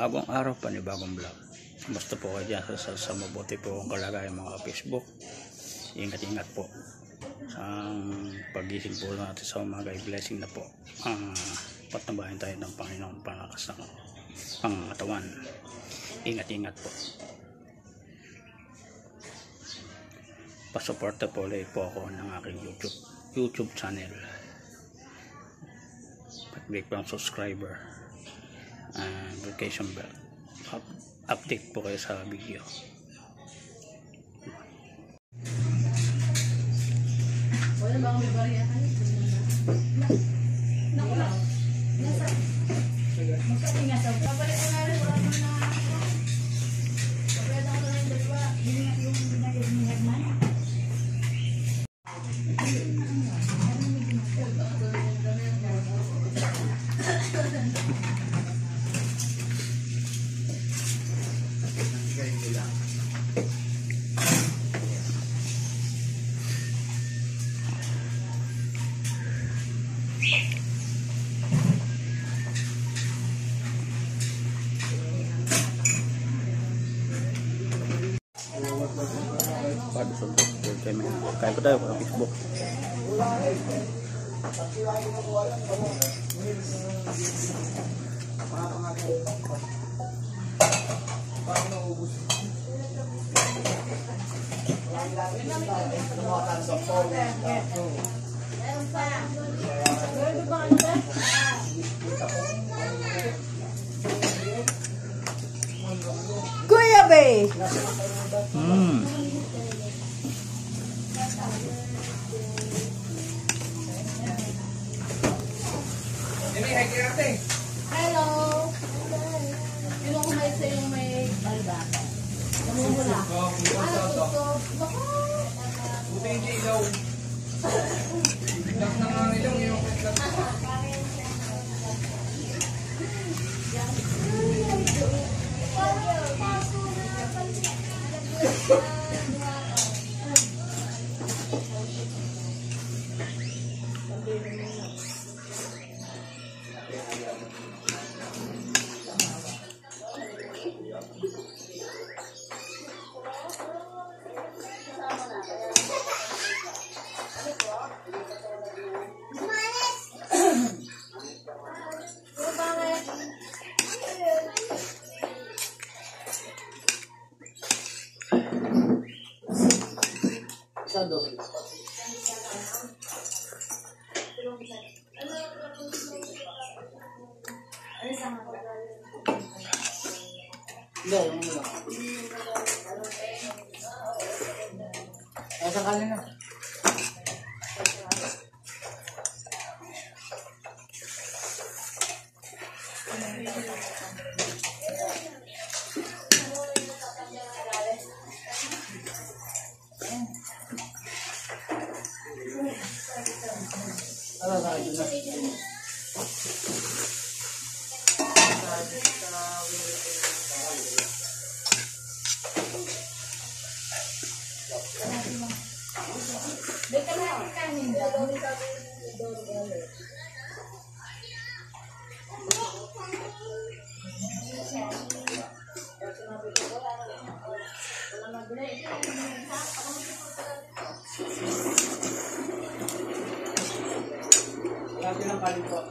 Panibagong araw, panibagong vlog. Basta po kayo dyan sa mabuti po ang kalagayan mga Facebook. Ingat-ingat po. Sa pagising po natin sa umaga, blessing na po. Patnabahin tayo ng Panginoon panglakas ng pangatawan. Ingat-ingat po. Pasuporta po ulit po ako ng aking YouTube channel. Pat-click po ang subscriber and notification bell. Update po kayo sa video. Wala ba akong bariya kayo? Naku lang. Nasa? Magkatinga sa papalit ko nga rin. Wala mo na ako. Papalit ako na yung dalawa. Hiningat yung binayag man. Kain ko tayo sa Facebook. Kuya Bay! Hello! Yung kumain sa yung may balbata. Namumula. Buti hindi ilaw. Biglang na nga nilang yung Sado. Hindi, yung mula. Ay, saan kanina? Lagi ng kanin po.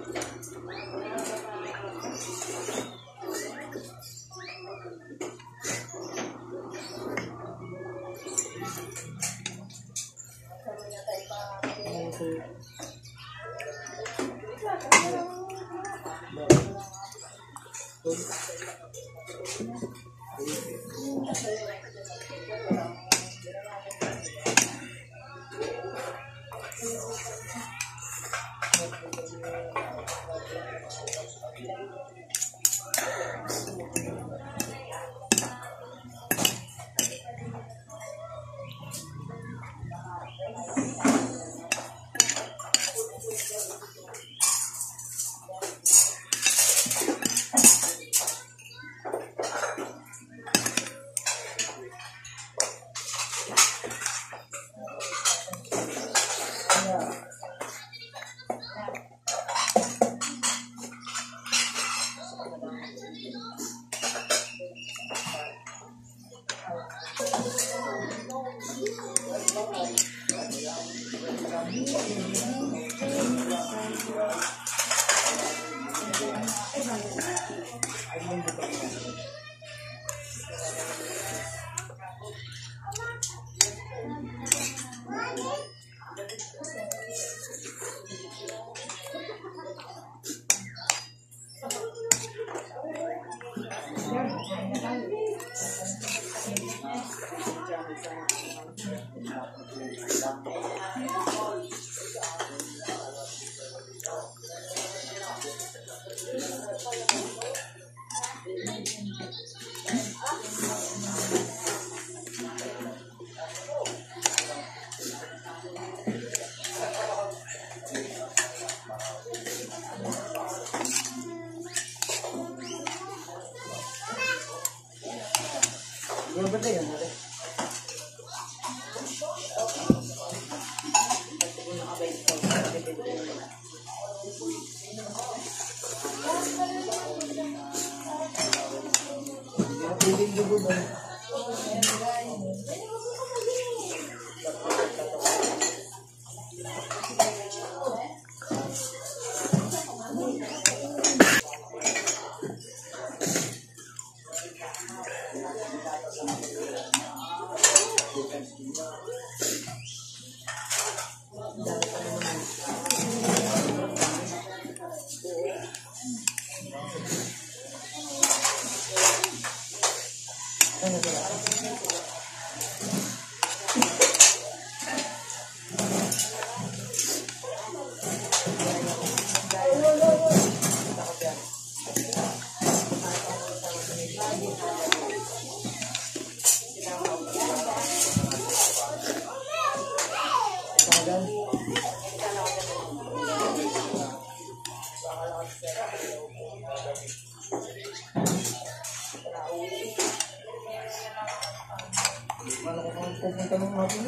Pupunta ng natin.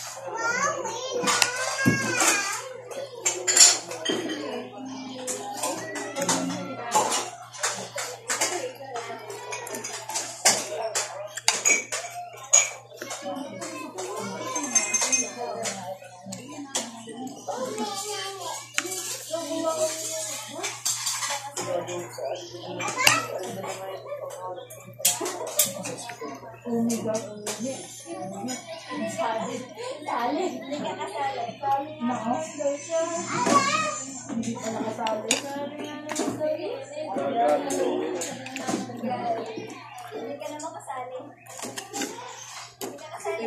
Hindi pa nakasali. Hindi ka na makasali. Hindi ka kasali.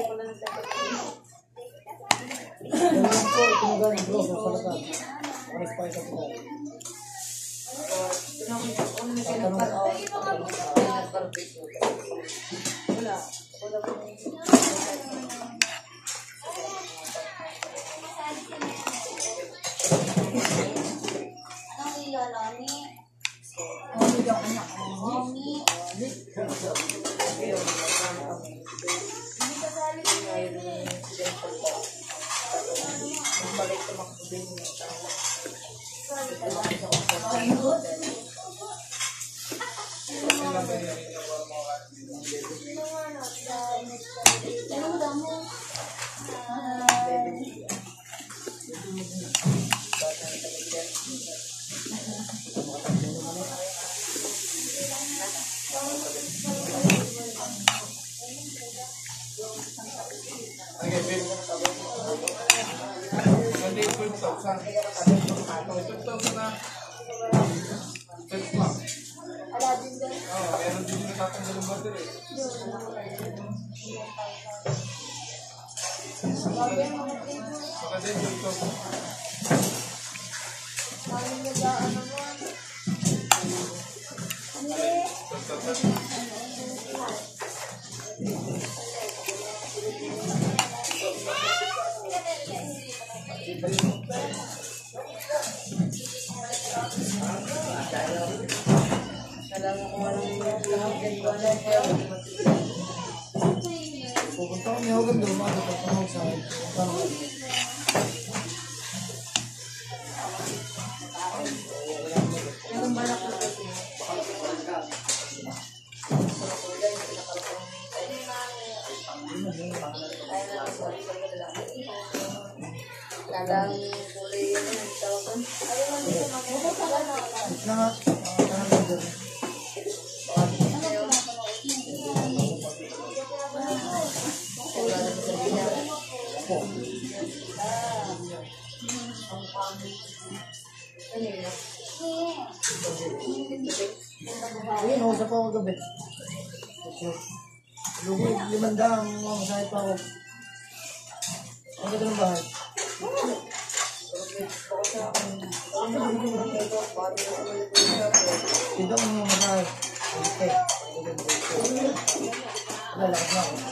Pupunta ko niya agad doon, makakapag sa Kadang kulay yun ang tawagan. na nga. Ayun, usap ako gabi. Lugod, 500 masahit pa ako. Ang ganda ng bahay. Ito ang mga mahal. Okay. Lalakad na ako.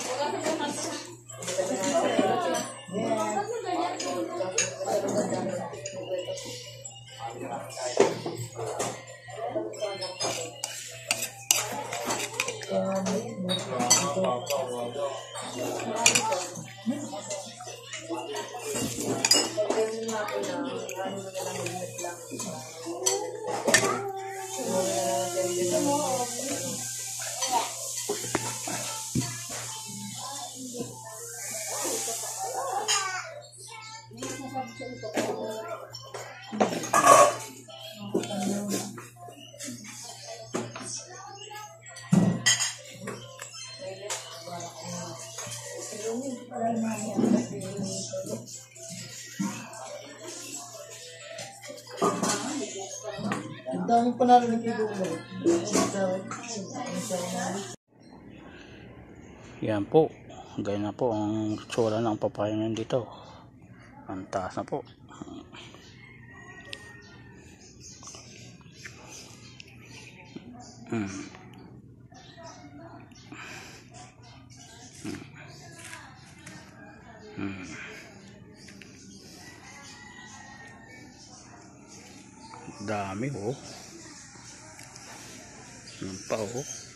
Ang daming panalo ng kibo mo. Yan po. Ganyan na po ang tsura ng papaya ngayon dito. Ang taas na po. Dami oh. Yan pa oh.